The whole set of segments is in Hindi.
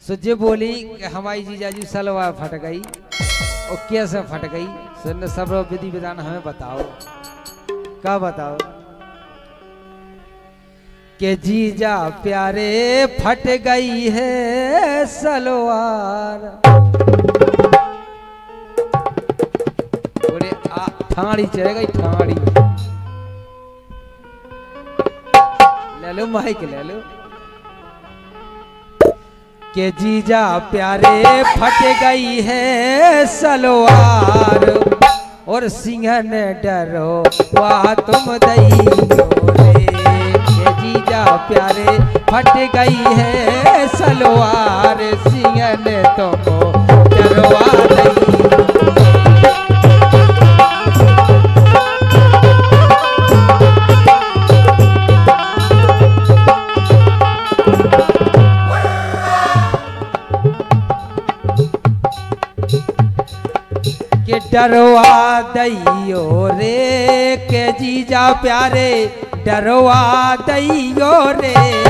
सुजे बोली कि हमारी जीजाजी सलवार फट गई और कैसे फट गई। सुन सब विधि विधान हमें बताओ। क्या बताओ कि जीजा प्यारे फट गई है सलवार। ठाड़ी चढ़ गई ठाड़ी। ले लो माइक ले लो। के जीजा प्यारे फट गई है सलवार और सिंहन डरो वाह तुम दई रे। के जीजा प्यारे फट गई है सलवार सिंहन तुम डरवा दई। डरवा दइयो रे के जीजा प्यारे डरवा दइयो रे।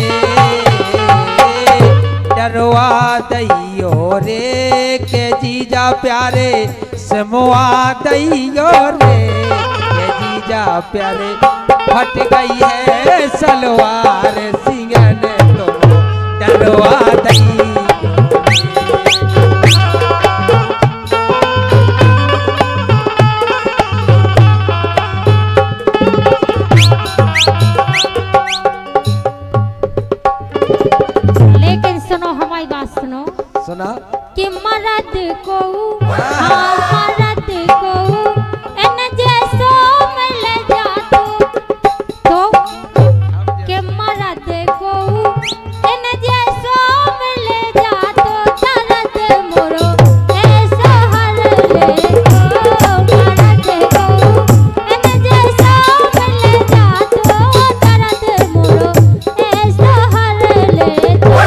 डरवा दइयो रे के जीजा प्यारे समवा दइयो रे। के जीजा प्यारे फट गई है सलवार सिंहन तो डरवा दई। सुना कि मरद को मरद को इन जैसो मिल जातो तो कि मरद को इन जैसो मिल जातो तरद मोरो ऐसा हर ले को मरद को इन जैसो मिल जातो तरद मोरो ऐसा हर ले तो।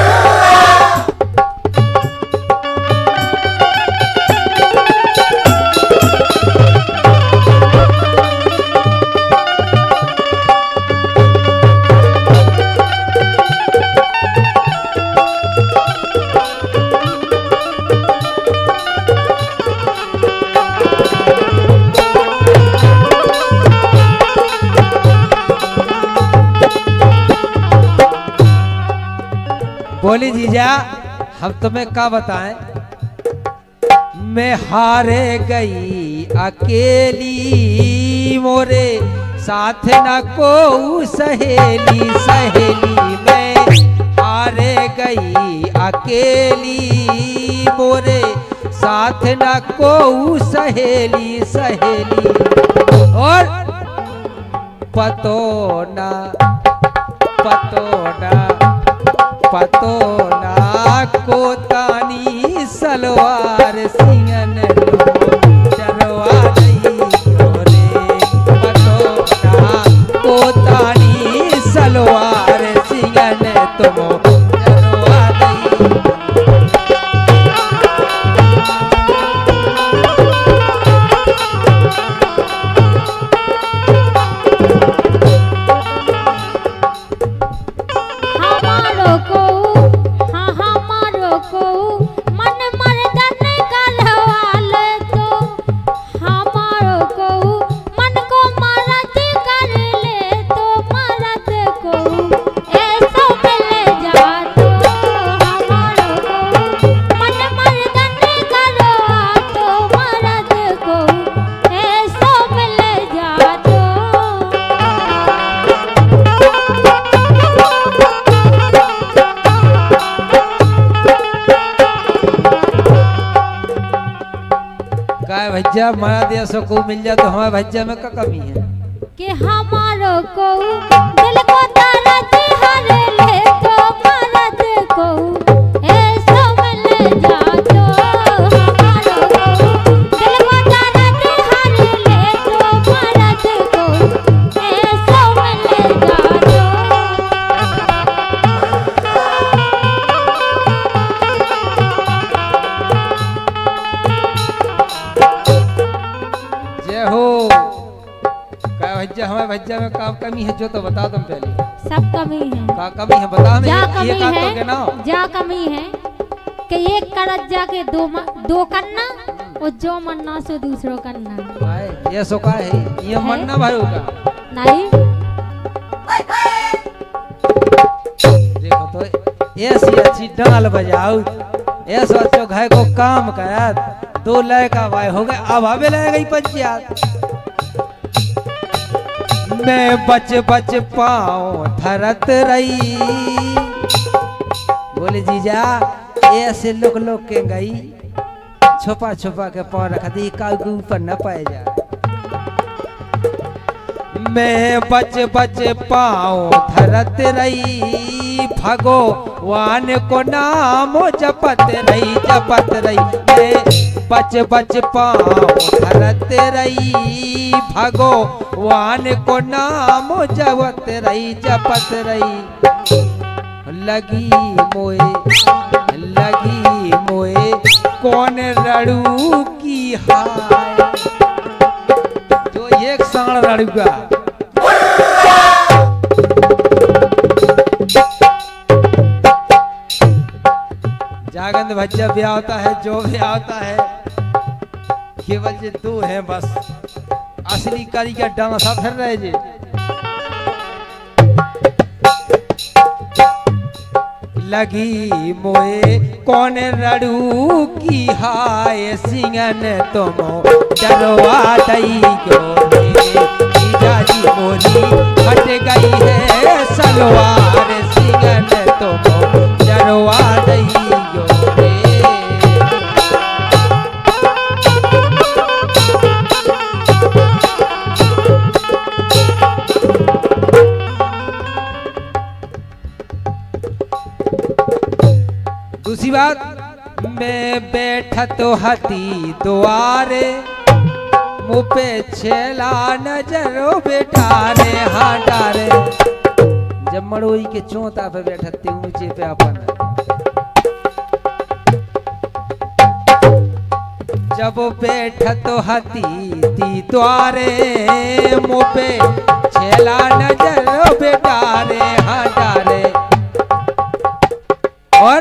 बोली जीजा हम तुम्हें क्या बताएं। मैं हारे गई अकेली मोरे साथ न को सहेली। सहेली मैं हारे गई अकेली मोरे साथ न को सहेली। सहेली और पतो ना को तानी सलवार सिंहन डरवा दई रे। पतो ना को तानी सलवार सिंहन तुम डरवा दई। भज्जा मारा दिया सो को मिल जाए तो हमारे भज्जा में क्या कमी है कि हमारो को दिल को दर्द हर ले तो मरद को ऐसा मिल जातो। हमारो को दिल को दर्द हर ले तो मरद को ऐसा मिल जातो। हमारे भज्जा में का कमी है जो तो बता तुम पहले। सब कमी है। का कमी है बता हमें। ये का कमी है? जा कमी है। जा कमी है। जा कमी है। का कमी है? का कमी है? कि एक करत जाके दो करना और जो मन्ना सो दूसरो करना। भाई ये सो का है ये है? मन्ना भाई का नहीं देखो तो ऐसी अच्छी डाल बजाऊ ऐसा अच्छो घाय को काम करा दो लय का भाई हो गए अब आवे लय गई पंचायत। मैं बच बच पाऊं धरत रही बोले जीजा ऐसे लोग लोग के गई छुपा छुपा के पाँव रख दी काल के ऊपर न पाए जा। मैं बच बच पाऊं धरत रही भगवान को नाम जपत रही मैं बच बच पाऊं धरत रही भगवान को नाम जपत रही लगी मोए कौन रड़ू की हाय जो एक सांड रड़ूगा जागंद भज्जा भी आता है जो भी आता है केवल जे दो हैं बस असली कारीगर डांसा फिर रहे जी। लगी मोए कौन रड़ू की हाय सिंगन तुम डरवा दई जी मोरी हट गई है सलवार सिंगन तुम डरवा दई दूसरी बात मैं बैठा तो हती द्वारे मुँह पे छेला नजरो बेटारे हाँ डारे जब मड़ोई के चौथा पे बैठते ऊंचे पे अपन जब बैठा तो हती द्वारे मुँह पे छेला नजरो बेटारे हाँ डारे और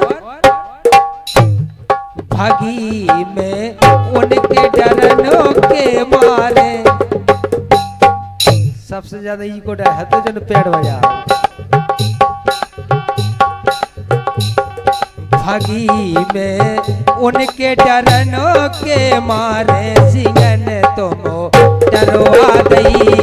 भागी में उनके डरनों के मारे सबसे ज्यादा ई को डर है तो जन पेड़ बजा भागी में उनके डरनों के मारे सिंगन तुम डरवा गई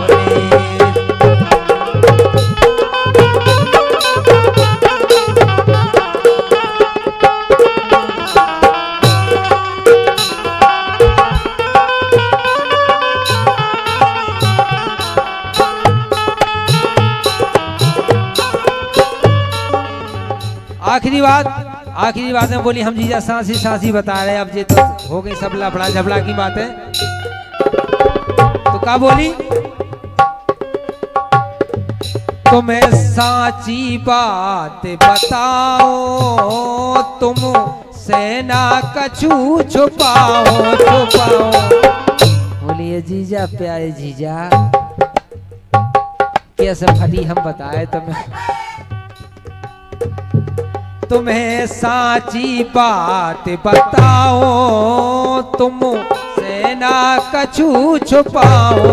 आखिरी बात में बोली हम जीजा सांसी बता रहे अब ये तो हो गई सब लफड़ा झबड़ा की बात है तो क्या बोली तुम्हें साची बात बताओ तुम सेना कछु छुपाओ बोलिए जीजा प्यारे जीजा कैसे फटी हम बताए तुम्हें साची बात बताओ तुम सेना कछु छुपाओ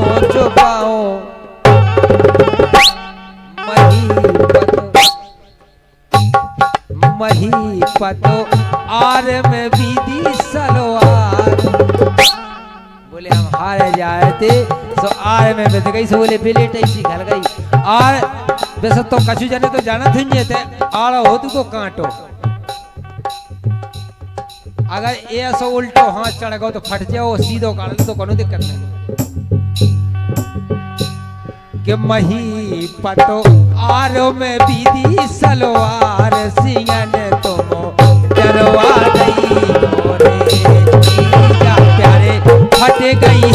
मही पतो आर में विधि सलवार बोले हम हार जाए थे सो आर में बैठ गई सो बोले बेलेट ऐसी घर गई और वैसे तो कछु जाने तो जाना थे आड़ा हो तू को कांटो अगर ऐसा उल्टो हाथ चढ़ गो तो फट जाओ सीधो काट तो कोनो दिक्कत नहीं कि मही पतो आरो में विधि सलवार सिंगन तुम डरवा गई प्यारे फट गई